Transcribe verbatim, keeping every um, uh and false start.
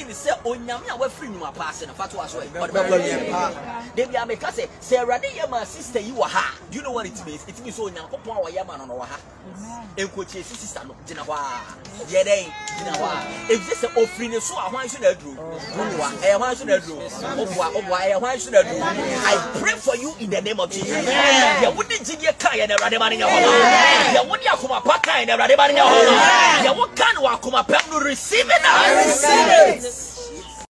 mean say onyame a wafiri nyuma pass na fatu aso e but they be make say say Awurade ye ma sister yi wa ha. Do you know what it means? It means so Nyankopon wa ye ma no no wa ha. Enkochi sister no gina wa ye den gina wa. If this ofiri ne so ahwan so na aduro wa e hwan so na aduro obwa obwa e hwan so na aduro. I pray for you in the name of Jesus. Ya wudi jige kan ye na Awurade ma ne ya ho ya wudi akoma pa kan na Awurade ma ne ya ho ya wo kan wa akoma pam no receive it now. I receive it.